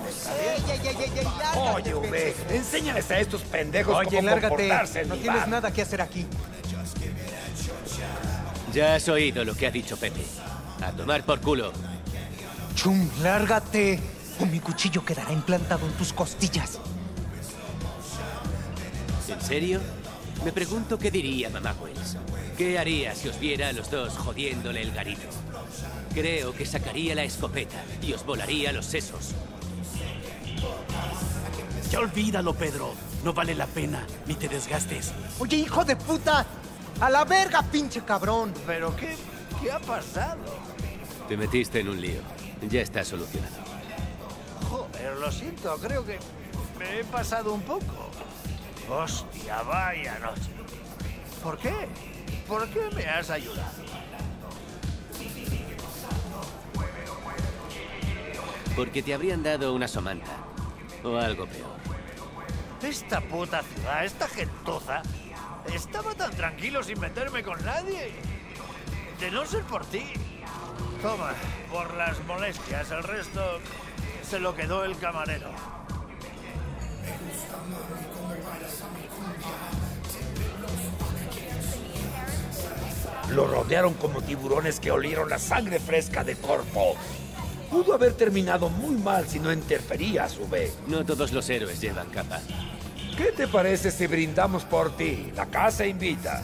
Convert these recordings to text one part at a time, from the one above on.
Oye, V, enséñales a estos pendejos cómo lárgate. comportarse en No mi tienes bar. nada que hacer aquí. Ya has oído lo que ha dicho Pepe. A tomar por culo. Chum, lárgate. O mi cuchillo quedará implantado en tus costillas. ¿En serio? Me pregunto qué diría mamá Wells. ¿Qué haría si os viera a los dos jodiéndole el garito? Creo que sacaría la escopeta y os volaría los sesos. Ya olvídalo, Pedro. No vale la pena, ni te desgastes. Oye, hijo de puta. A la verga, pinche cabrón. ¿Pero qué ha pasado? Te metiste en un lío. Ya está solucionado. Joder, lo siento, creo que me he pasado un poco. Hostia, vaya noche. ¿Por qué? ¿Por qué me has ayudado? Porque te habrían dado una somanta. O algo peor. Esta puta ciudad, esta gentuza, estaba tan tranquilo sin meterme con nadie. De no ser por ti. Toma, por las molestias, el resto se lo quedó el camarero. Lo rodearon como tiburones que olieron la sangre fresca de Corpo. Pudo haber terminado muy mal si no interfería, V. No todos los héroes llevan capa. ¿Qué te parece si brindamos por ti? La casa invita.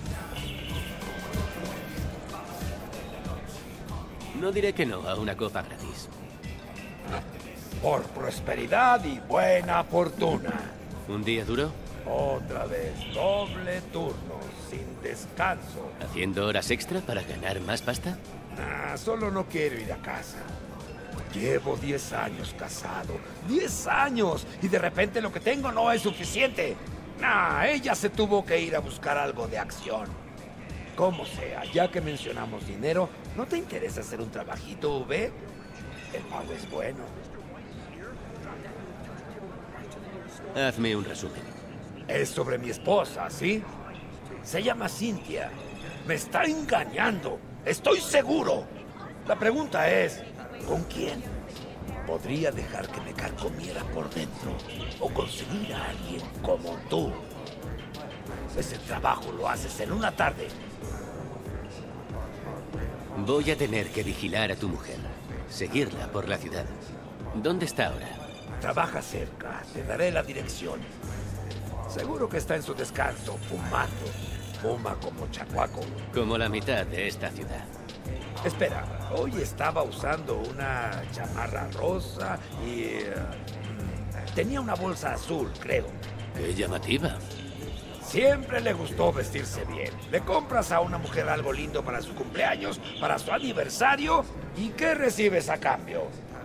No diré que no a una copa gratis. Por prosperidad y buena fortuna. ¿Un día duro? Otra vez, doble turno, sin descanso. ¿Haciendo horas extra para ganar más pasta? Solo no quiero ir a casa. Llevo 10 años casado. 10 años. Y de repente lo que tengo no es suficiente. Ella se tuvo que ir a buscar algo de acción. Como sea, ya que mencionamos dinero, ¿no te interesa hacer un trabajito, V? El pago es bueno. Hazme un resumen. Es sobre mi esposa, ¿sí? Se llama Cynthia. Me está engañando. Estoy seguro. La pregunta es, ¿con quién? Podría dejar que me carcomiera por dentro o conseguir a alguien como tú. Ese trabajo lo haces en una tarde. Voy a tener que vigilar a tu mujer. Seguirla por la ciudad. ¿Dónde está ahora? Trabaja cerca. Te daré la dirección. Seguro que está en su descanso, fumando. Fuma como chacuaco. Como la mitad de esta ciudad. Espera, hoy estaba usando una chamarra rosa y... tenía una bolsa azul, creo. Qué llamativa. Siempre le gustó vestirse bien. Le compras a una mujer algo lindo para su cumpleaños, para su aniversario, ¿y qué recibes a cambio?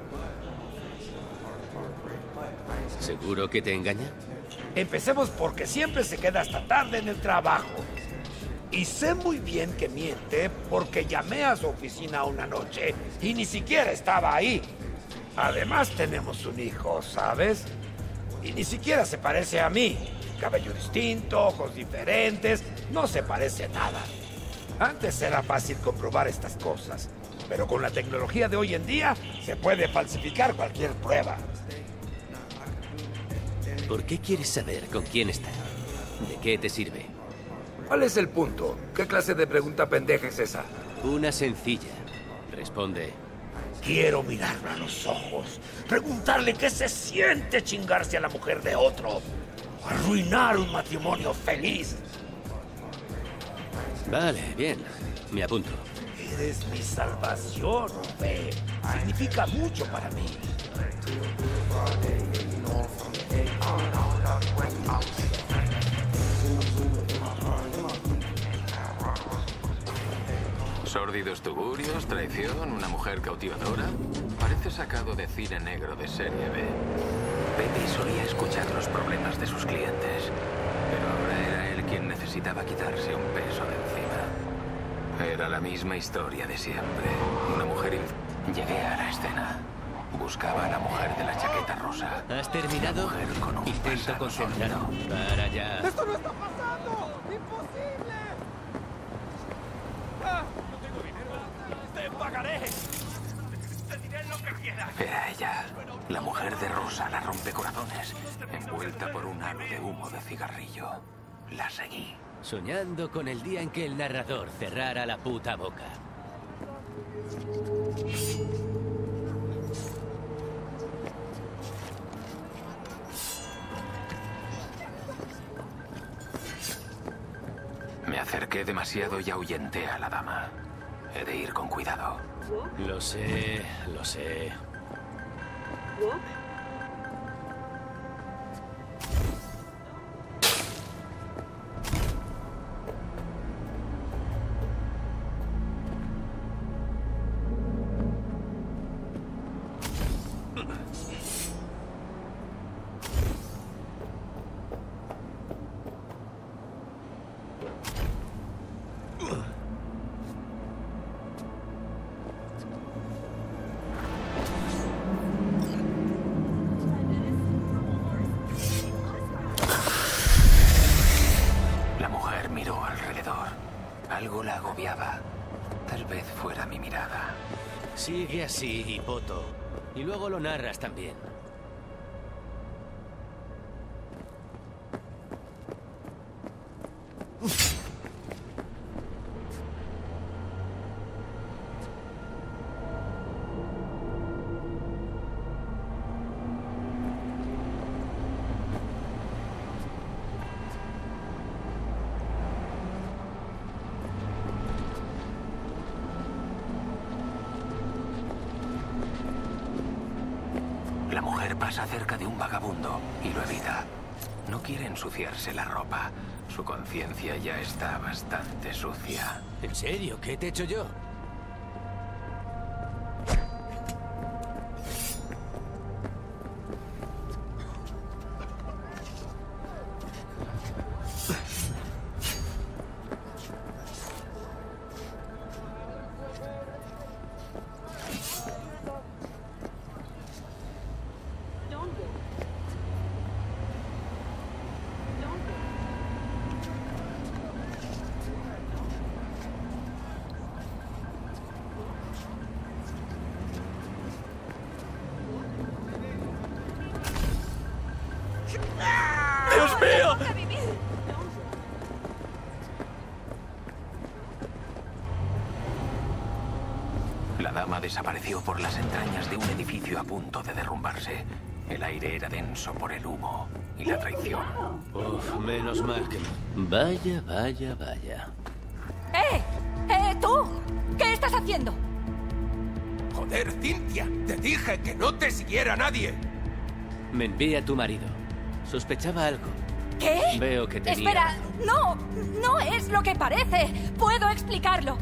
¿Seguro que te engaña? Empecemos porque siempre se queda hasta tarde en el trabajo. Y sé muy bien que miente porque llamé a su oficina una noche y ni siquiera estaba ahí. Además tenemos un hijo, ¿sabes? Y ni siquiera se parece a mí. Cabello distinto, ojos diferentes, no se parece nada. Antes era fácil comprobar estas cosas, pero con la tecnología de hoy en día se puede falsificar cualquier prueba. ¿Por qué quieres saber con quién está? ¿De qué te sirve? ¿Cuál es el punto? ¿Qué clase de pregunta pendeja es esa? Una sencilla. Responde. Quiero mirarla a los ojos, preguntarle qué se siente chingarse a la mujer de otro, arruinar un matrimonio feliz. Vale, bien. Me apunto. Eres mi salvación, V. Significa mucho para mí. Sórdidos tugurios, traición, una mujer cautivadora. Parece sacado de cine negro de serie B. Pepe solía escuchar los problemas de sus clientes, pero ahora era él quien necesitaba quitarse un peso de encima. Era la misma historia de siempre. Una mujer Llegué a la escena. Buscaba a la mujer de la chaqueta rosa. ¿Has terminado? Con un Intento concentrarme. Para ya. ¡Esto no está pasando! ¡Imposible! ¡No tengo dinero! ¡Te pagaré! Era ella, la mujer de Rosa, la rompecorazones, envuelta por un halo de humo de cigarrillo. La seguí. Soñando con el día en que el narrador cerrara la puta boca. Me acerqué demasiado y ahuyenté a la dama. He de ir con cuidado. Lo sé, lo sé. Algo la agobiaba. Tal vez fuera mi mirada. Sigue así, Hipoto. Y luego lo narras también. La mujer pasa cerca de un vagabundo y lo evita. No quiere ensuciarse la ropa. Su conciencia ya está bastante sucia. ¿En serio? ¿Qué te he hecho yo? ¡Dios mío! La dama desapareció por las entrañas de un edificio a punto de derrumbarse. El aire era denso por el humo y la traición. Uf, menos mal que... Vaya, vaya, vaya. ¿Tú? ¿Qué estás haciendo? Joder, Cynthia, te dije que no te siguiera nadie. Me envía tu marido. Sospechaba algo. ¿Qué? Veo que tenía... Espera, no es lo que parece. Puedo explicarlo.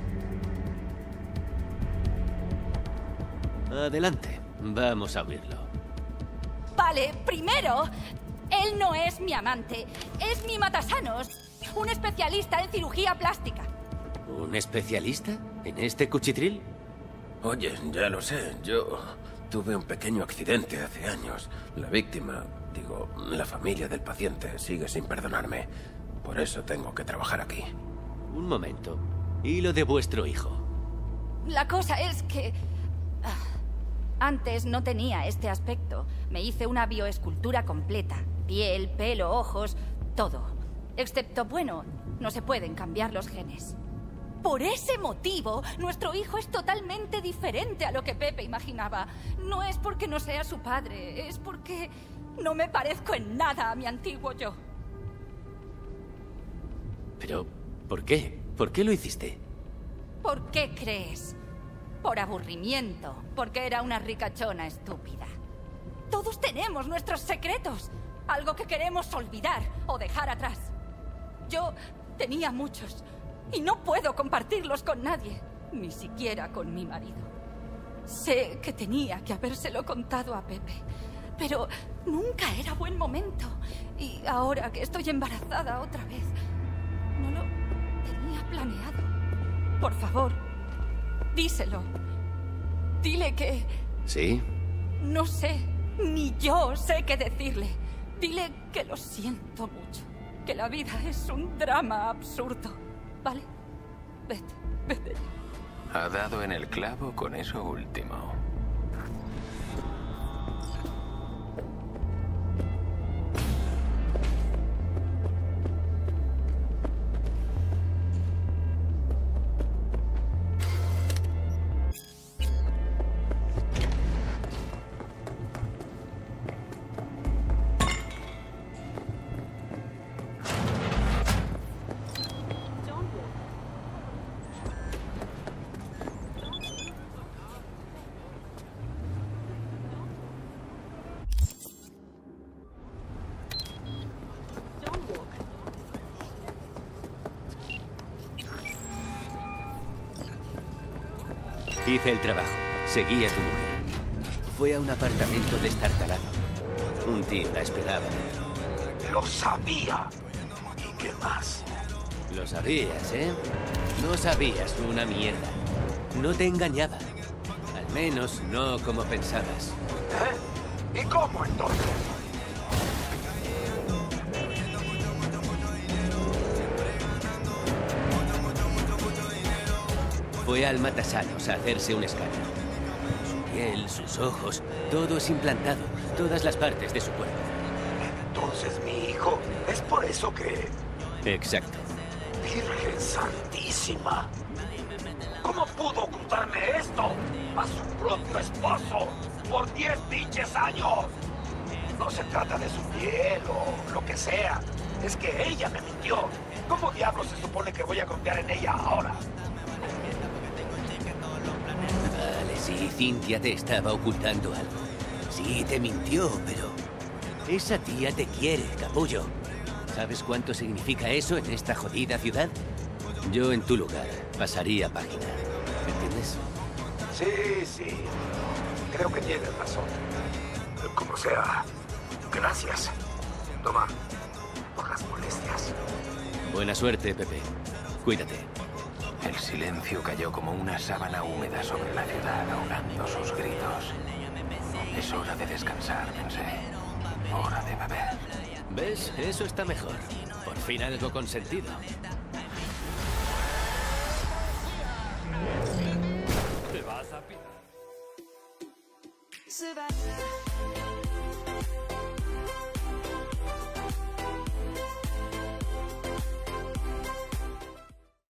Adelante, vamos a oírlo. Vale, primero, él no es mi amante. Es mi matasanos, un especialista en cirugía plástica. ¿Un especialista en este cuchitril? Oye, ya lo sé. Yo tuve un pequeño accidente hace años. La víctima, la familia del paciente sigue sin perdonarme. Por eso tengo que trabajar aquí. Un momento. ¿Y lo de vuestro hijo? La cosa es que... antes no tenía este aspecto. Me hice una bioescultura completa. Piel, pelo, ojos, todo. Excepto, bueno, no se pueden cambiar los genes. Por ese motivo, nuestro hijo es totalmente diferente a lo que Pepe imaginaba. No es porque no sea su padre, es porque no me parezco en nada a mi antiguo yo. Pero, ¿por qué? ¿Por qué lo hiciste? ¿Por qué crees? Por aburrimiento, porque era una ricachona estúpida. Todos tenemos nuestros secretos, algo que queremos olvidar o dejar atrás. Yo tenía muchos y no puedo compartirlos con nadie, ni siquiera con mi marido. Sé que tenía que habérselo contado a Pepe, pero nunca era buen momento. Y ahora que estoy embarazada otra vez, no lo tenía planeado. Por favor, díselo. Dile que... ¿Sí? No sé, ni yo sé qué decirle. Dile que lo siento mucho, que la vida es un drama absurdo. ¿Vale? Vete. Ha dado en el clavo con eso último. Hice el trabajo. Seguí a tu mujer. Fue a un apartamento destartalado. Un tío la esperaba. Lo sabía. ¿Y qué más? Lo sabías, ¿eh? No sabías una mierda. No te engañaba. Al menos no como pensabas. ¿Eh? ¿Y cómo entonces? Fue al Matasanos a hacerse un escáner. Su piel, sus ojos, todo es implantado. Todas las partes de su cuerpo. Entonces mi hijo, ¿es por eso que...? Exacto. Virgen Santísima. ¿Cómo pudo ocultarme esto? A su propio esposo. Por 10 pinches años. No se trata de su piel o lo que sea. Es que ella me mintió. ¿Cómo diablos se supone que voy a confiar en ella ahora? Vale, sí, Cynthia te estaba ocultando algo. Sí, te mintió, pero... esa tía te quiere, capullo. ¿Sabes cuánto significa eso en esta jodida ciudad? Yo en tu lugar pasaría página. ¿Entiendes? Sí. Creo que tienes razón. Como sea, gracias. Toma, por las molestias. Buena suerte, Pepe. Cuídate. El silencio cayó como una sábana húmeda sobre la ciudad, ahogando sus gritos. Es hora de descansar, pensé. Hora de beber. ¿Ves? Eso está mejor. Por fin algo con sentido. Te vas a pirar.